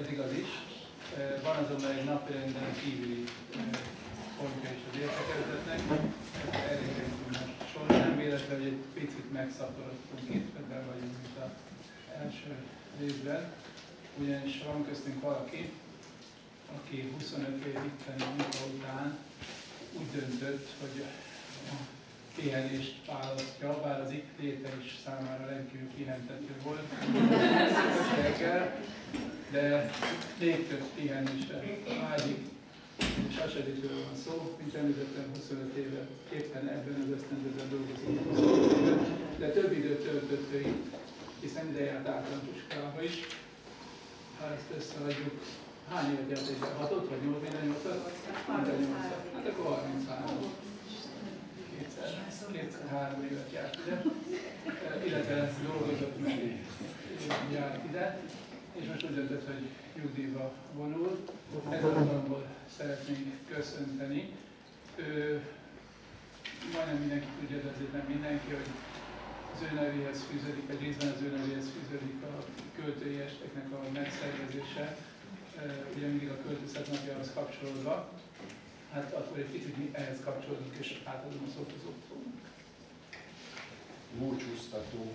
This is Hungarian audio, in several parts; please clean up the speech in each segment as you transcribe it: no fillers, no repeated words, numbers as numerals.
ez igaz is. Van azonban egy napirenden kívüli pontja is az értekezletnek. Elérkeztünk most sorra, nem véletlen, hogy egy picit megszaporodtunk, itt ebben vagyunk, mint az első részben. Ugyanis van köztünk valaki, aki 25 év itteni munka után úgy döntött, hogy a pihenést választja, bár az itt léte is számára rendkívül pihentető volt, de még több pihenésre vágyik, és hasadikről van szó, mint említettem, 25 éve éppen ebben az ösztönzőben dolgozott, de több időt töltött ő itt, hiszen ide járt általános iskolába is. Ha ezt összeadjuk, hány évet járt egy 6-ot vagy 8-at? Hát akkor 33. Kétszer-három évet járt ide, illetve dolgozott meg, járt ide, és most úgy döntött, hogy nyugdíjba vonul. Ez alkalomból szeretnénk köszönteni. Majdnem mindenki tudja, de azért nem mindenki, hogy az ő nevéhez fűződik, egy részben az ő nevéhez fűződik a költői esteknek a megszervezése, ugye mindig a költészet napjához kapcsolódva. Hát akkor egy picit mi ehhez kapcsolódunk, és átadom a szót az októnak. Búcsúztató.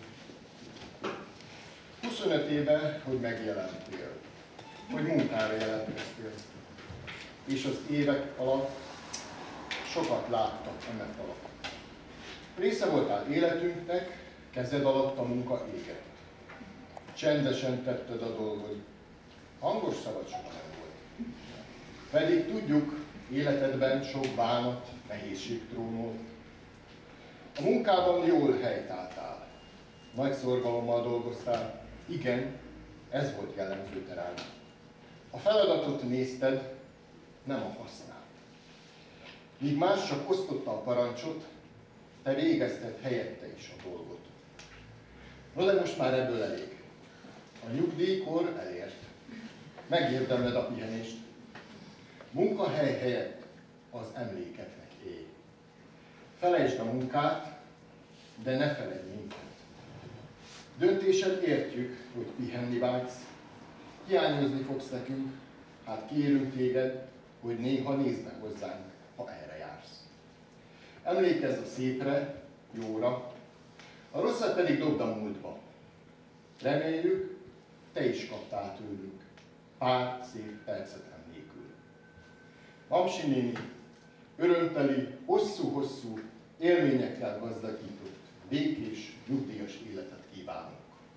25 éve, hogy megjelentél, hogy munkára jelentkeztél, és az évek alatt sokat láttak eme alatt. Része voltál életünknek, kezed alatt a munka égett. Csendesen tetted a dolgod, hangos szavad soha nem volt. Pedig tudjuk, életedben sok bánat, nehézség trónolt. A munkában jól helytáltál, nagy szorgalommal dolgoztál. Igen, ez volt jellemző te rád. A feladatot nézted, nem a hasznát. Míg más csak osztotta a parancsot, te végezted helyette is a dolgot. No, de most már ebből elég. A nyugdíjkor elért. Megérdemled a pihenést. Munkahely helyett az emlékeknek élj. Felejtsd a munkát, de ne feledj minket. Döntésed értjük, hogy pihenni vágysz. Hiányozni fogsz nekünk, hát kérünk téged, hogy néha nézd meg hozzánk, ha erre jársz. Emlékezz a szépre, jóra, a rosszat pedig dobd a múltba. Reméljük, te is kaptál tőlünk pár szép percet emlékül. Mamsi néni, örömteli, hosszú-hosszú élményekkel gazdagított, békés, nyugdíjas életet kívánunk.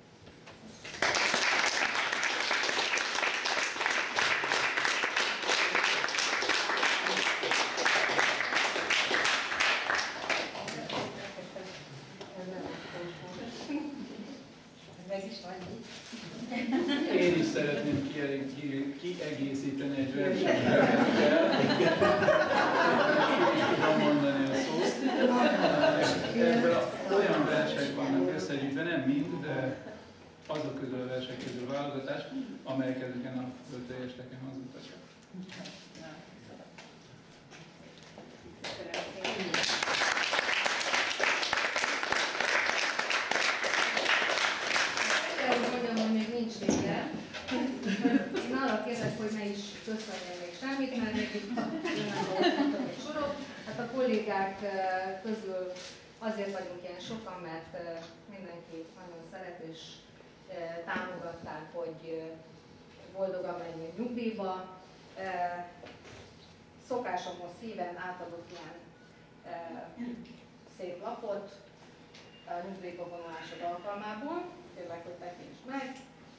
Én is szeretném kiegészíteni egy versenyekkel. Tudom mondani a szót. Ebből olyan verseny vannak összegyűjtve, nem mind, de azok közül a verseny közül válogatás, amelyek ezeken a költőesteken hazudtak. Én arra kérlek, hogy ne is köszönjél még semmit, mert még itt jönnek egy sorok. Hát a kollégák közül azért vagyunk ilyen sokan, mert mindenki nagyon szeret és támogatták, hogy boldogan menjünk nyugdíjba. Szokásomhoz híven átadok ilyen szép lapot a nyugdíjba vonulásod alkalmából. Kérlek, hogy tekintsd meg.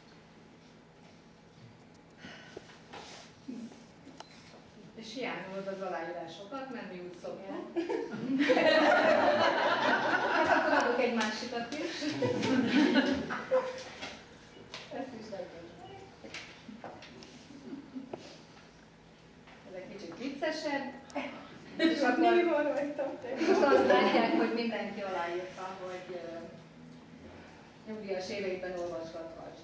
És hiányolod az aláírásokat, mert mi úgy szoktunk. Hát akkor adok egy másikat is. Ezt is tekintsd meg. Ez egy kicsit viccesebb. És akkor most azt látják, hogy mindenki aláírta, hogy nyugdíjas éveiben olvasgatvast.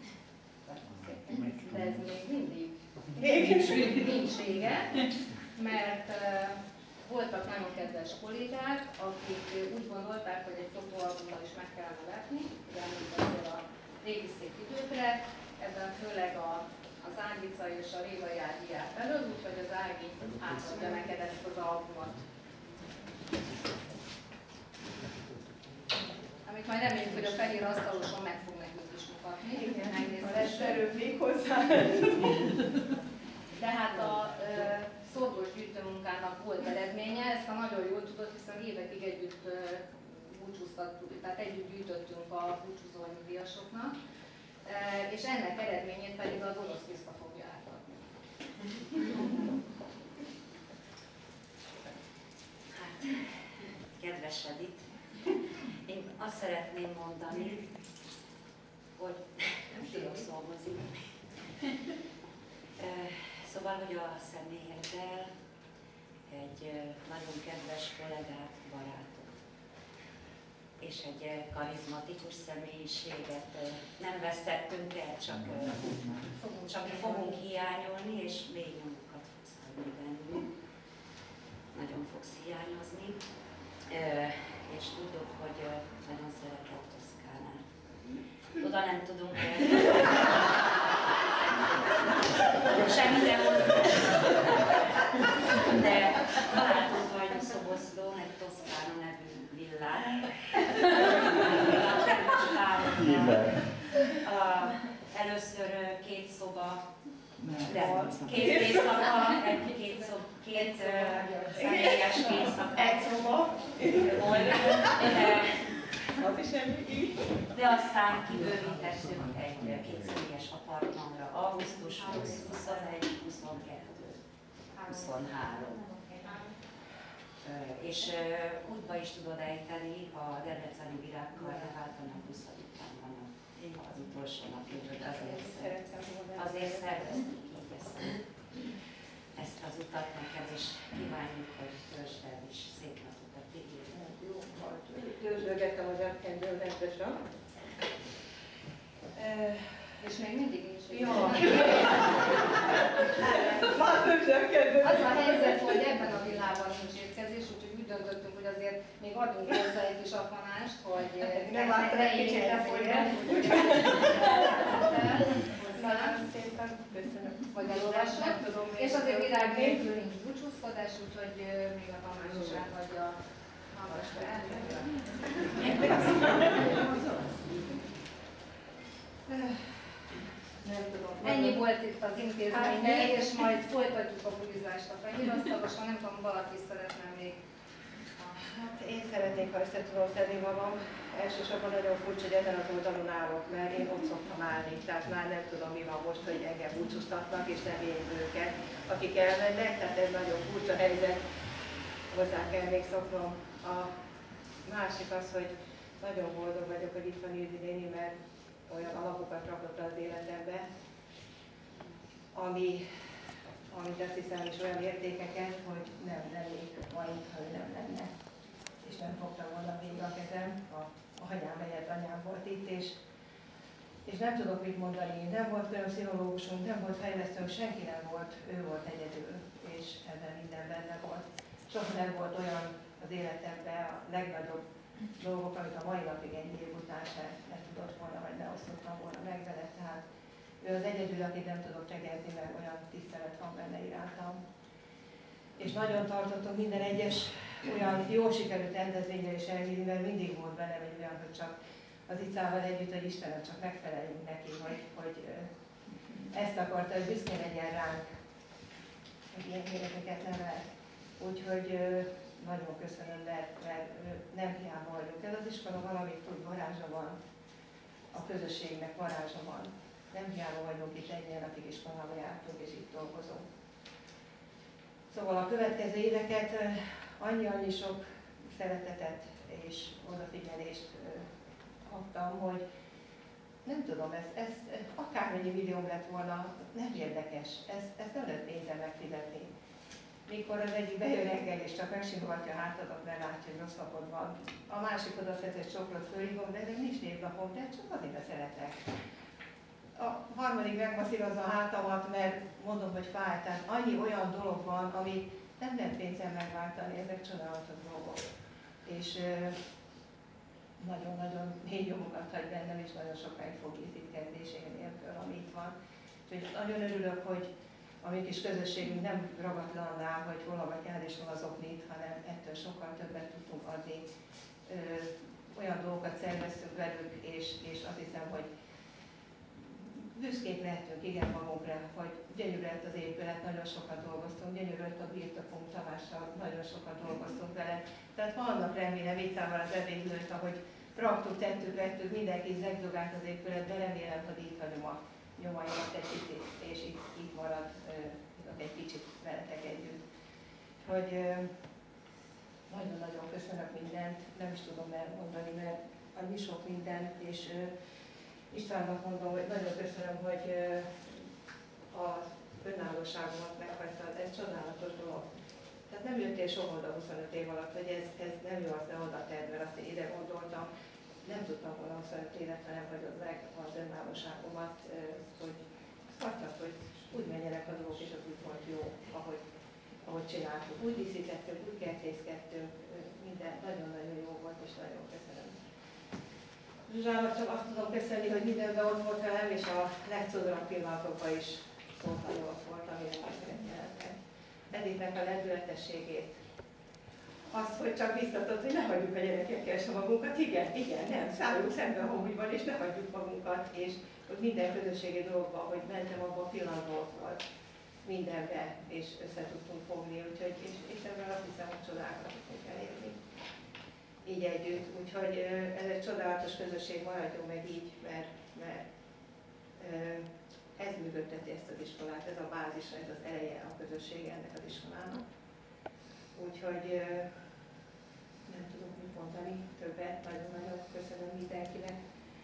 De ez még mindig nincs vége, mert voltak nagyon kedves kollégák, akik úgy gondolták, hogy egy fotóalbummal is meg kellene vetni, ugye említettél a régi szép időkre, ebben főleg az Ágica és a Révai Ági járt elő, úgyhogy az Ági átadja neked ezt az albumot. Amit majd reméljük, hogy a fehér asztaloson meg fog nekünk is mutatni. Igen, lesz erőbb még hozzá. Tehát a szorgos gyűjtőmunkának volt eredménye, ezt a nagyon jól tudod, hiszen évekig együtt búcsúztattuk, tehát együtt gyűjtöttünk a búcsúzó nyugdíjasoknak, és ennek eredményét pedig az orosz tiszta fogja átadni. Hát, kedves Edith, én azt szeretném mondani, hogy nem tudok szolgozni. Szóval, hogy a személyeddel egy nagyon kedves kollégát, barátot és egy karizmatikus személyiséget nem vesztettünk el, csak fogunk hiányolni, és mély nyomokat fogsz hagyni bennünk. Nagyon fogsz hiányozni, és tudod, hogy nagyon szeretek Toszkánát. Oda nem tudunk semmire hozni, de találtunk Vajda Szoboszlón egy Toszkána nevű villát. A kedves párokkal. Először két szoba, két éjszaka, két személyes éjszaka. Egy szoba. Volt. Az is ennyi. De aztán kibővítettük egy kétszemélyes apartmanra, augusztus 20, 21, 22, 23. És útba is tudod ejteni a debreceni virágkarneváltanak 20 után van az utolsó napig, hogy azért szerveztük így ezt az utat neked, és kívánjuk, hogy töltsd el is szép napokat ígérni. Dőzsölgettem a zsebkendő rendesen. És még mindig nincs. Jó. Már több zsebkendő. Az a helyzet, hogy ebben a villában nincs étkezés, úgyhogy úgy döntöttünk, hogy azért még adunk hozzá egy kis apanást, hogy Nem láttam egy kicsit lefolyni. Nagyon szépen köszönöm. Hogy elolvassuk. És azért virág nélkül nincs búcsúzkodás, úgyhogy még a Tamás is átadja a magasra. Nem tudom. Ennyi volt itt az intézménynél, és majd folytatjuk a bulizást a fehérasztaloson. Nem tudom, valaki szeretne még. Hát én szeretnék, ha össze tudom szedni magam. Elsősorban nagyon furcsa, hogy ezen az oldalon állok, mert én ott szoktam állni. Tehát már nem tudom, mi van most, hogy engem búcsúztatnak, és nem én őket, akik elmennek. Tehát ez nagyon furcsa helyzet. Hozzá kell még szoknom. A másik az, hogy nagyon boldog vagyok, hogy itt van Ildi néni, mert olyan alapokat rakott az életembe, amit azt hiszem is olyan értékeket, hogy nem lennék ma itt, ha ő nem lenne. És nem fogtam volna végig a kezem, a anyám helyett anyám volt itt, és nem tudok mit mondani. Nem volt olyan pszichológusunk, nem volt fejlesztőnk, senki nem volt, ő volt egyedül, és ebben minden benne volt. Soha nem volt olyan az életemben a legnagyobb dolgok, amit a mai napig egy év után sem ne tudott volna, vagy ne osztottam volna meg vele. Tehát ő az egyedül, akit nem tudok tegezni, mert olyan tisztelet van benne irántam. És nagyon tartottam minden egyes olyan jó sikerült rendezvényre is elhívni, mert mindig volt bennem egy olyan, hogy csak az Icával együtt, hogy Istenem, csak megfeleljünk neki, hogy ezt akarta, hogy büszke legyen ránk, hogy ilyen gyerekeket nevel. Úgyhogy nagyon köszönöm, mert nem hiába vagyok. Ez az iskola valamit tud, varázsa van. A közösségnek varázsa van. Nem hiába vagyunk itt ennyi napig iskolába jártunk, és itt dolgozunk. Szóval a következő éveket annyi sok szeretetet és odafigyelést kaptam, hogy nem tudom, ez akármennyi millióm lett volna, nem érdekes. Ezt nem lehet pénzzel megfizetni. Mikor az egyik bejön reggel és csak megsimogatja a hátadat, mert látja, hogy rossz napod van. A másik oda szed egy csokrot, fölhívom, de nincs névnapom, de csak azért szeretlek. A harmadik megmasszírozza a hátamat, mert mondom, hogy fáj. Tehát annyi olyan dolog van, ami nem lehet pénzzel megváltani, ezek csodálatos dolgok. És nagyon-nagyon mély nyomokat hagy bennem, és nagyon sokáig fog építkezésége nélkül, ami itt van. Úgyhogy nagyon örülök, hogy a mi kis közösségünk nem ragatlannál, hogy hol a gatyád és hol az oknit, hanem ettől sokkal többet tudtunk adni. Olyan dolgokat szerveztünk velük, és azt hiszem, hogy büszkék lehetünk igen magunkra, hogy gyönyörű lett az épület, nagyon sokat dolgoztunk, gyönyörű lett a birtokunk, Tamással nagyon sokat dolgoztunk vele. Tehát vannak remélem Vitával az ebédlőt, ahogy raktuk, tettük, vettük, mindenki zegdogált az épületbe, remélem, hogy itt hagyom a nyomaimat egy picit, és itt marad egy kicsit veletek együtt. Hogy nagyon-nagyon köszönök mindent, nem is tudom elmondani, mert annyi sok mindent, és Istvánnak mondom, hogy nagyon köszönöm, hogy az önállóságomat meghagytad, ez csodálatos dolog. Tehát nem jöttél soha oda 25 év alatt, hogy ez nem jó, azt de oda tedd, mert azt én ide gondoltam. Nem tudtam volna 25 évet, ha nem hagyod meg az önállóságomat, hogy hagytad, hogy úgy menjenek a dolgok, és az úgy volt jó, ahogy csináltuk. Úgy díszítettünk, úgy kertészkedtünk, minden nagyon-nagyon jó volt, és nagyon köszönöm. Zsuzsának csak azt tudom köszönni, hogy mindenben ott volt velem, és a legcsodálabb pillanatokban is szóval ott volt, amire meg jelentek. Edithnek a lendületességét. Az, hogy csak biztatott, hogy ne hagyjuk a gyerekekkel sem magunkat. Igen, nem, szálljunk szembe a homiban, és ne hagyjuk magunkat, és hogy minden közösségi dologban, hogy mentem abban a pillanatban mindenbe, és össze tudtunk fogni, úgyhogy, és ebben azt hiszem, hogy csodákat tudunk elérni. Így együtt, úgyhogy ez egy csodálatos közösség, maradjon meg így, mert ez működteti ezt az iskolát, ez a bázis, ez az eleje a közössége ennek az iskolának. Úgyhogy nem tudok mit mondani többet, nagyon-nagyon köszönöm mindenkinek.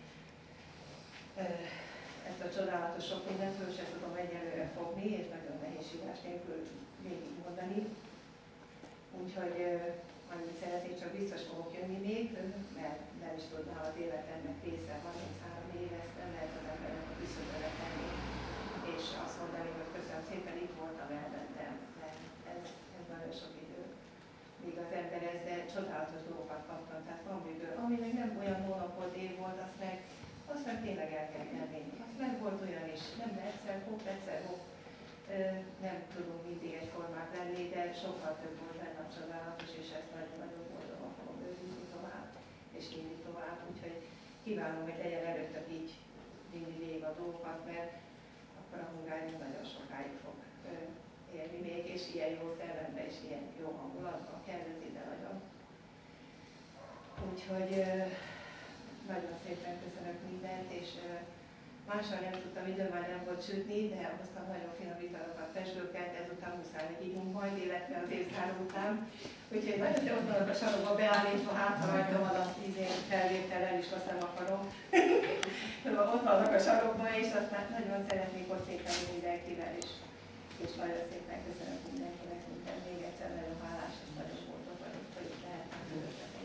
Ezt a csodálatos sok mindent föl sem tudom egyelőre fogni, és nagyon nehézségás nélkül végig mondani. Úgyhogy annyit szeretnék, csak biztos fogok jönni még, mert nem is tudnám az életemnek része, 33 év, ezt nem lehet az embernek a küszöböre tenni. És azt mondani, hogy köszönöm szépen, itt voltam, elmentem, mert ez nagyon sok idő. Míg az ember ez, de csodálatos dolgokat kaptam, tehát van miből. Ami meg nem olyan hónapot év volt, azt meg tényleg el kell menni. Azt meg volt olyan is, nem egyszer hopp, nem tudunk mindig egyformák lenni, de sokkal több volt benne a csodálatos, és ezt nagyon-nagyon boldogan fogom őrizni tovább, és vinni tovább. Úgyhogy kívánom, hogy legyen előttök így vinni végig a dolgokat, mert akkor a Hungárium nagyon sokáig fog élni még, és ilyen jó szellemben, és ilyen jó hangulatban kell ez ide nagyon. Úgyhogy nagyon szépen köszönök mindent, és mással nem tudtam, időn már nem volt sütni, de hoztam nagyon finom italokat, pesgőket, ezután muszáj, hogy ígyunk majd, illetve az évzáró után. Úgyhogy nagyon ott vannak a sarokba beállítva, hátra rajta van a 10 év felvétel, el is azt nem akarom. Ott vannak a sarokba, és aztán nagyon szeretnék ott szépen mindenkivel is. És nagyon szépen köszönöm mindenkinek, minden még egyszer nagyon hálás, és nagyon boldog vagyok, hogy itt lehetnek közöttetek.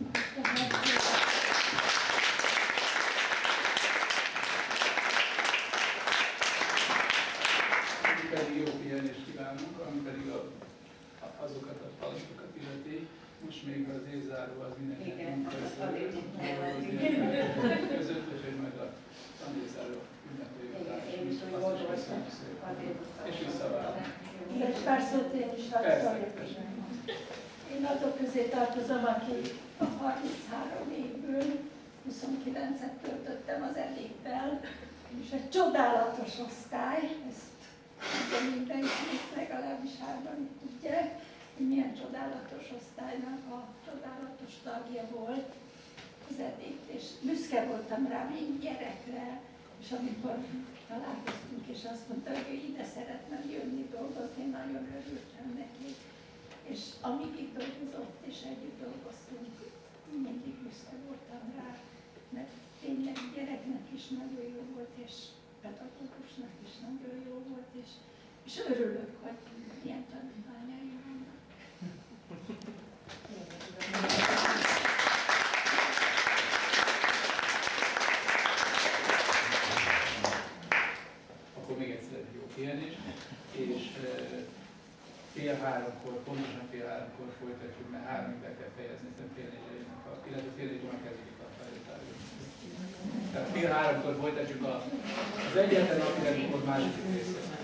Pedig jó pihenést kívánunk, ami pedig azokat a feladatokat illeti. Most még az évzáró az mindenkinek munka között, úgyhogy majd a tanévzáró ünnepeljük rá. Én is úgy gondoltam. És visszaválunk. Egy pár szót én is hadd szóljak. Én azok közé tartozom, aki a 33 évből 29-et töltöttem az Edékben, és egy csodálatos osztály, ezt mindenki legalábbis hárman tudják, hogy milyen csodálatos osztálynak a csodálatos tagja volt az Edékt, és büszke voltam rá mind gyerekre, és amikor találkoztunk, és azt mondta, hogy ő ide szeretne jönni dolgozni, nagyon örültem neki. És amíg itt dolgozott, és együtt dolgoztunk, mindig büszke voltam rá, mert tényleg gyereknek is nagyon jó volt, és pedagógusnak is nagyon jó volt, és örülök, hogy ilyen tanítványai vannak. Akkor még egyszer jó pihenés, és fél háromkor, pontosan fél háromkor folytatjuk, mert 3-ig be kell fejezni, hiszen fél 4-re jönnek, illetve fél 4 van kezdődik a felvétel. Tehát fél 3-kor folytatjuk az egyetlen napirendi pont második részét.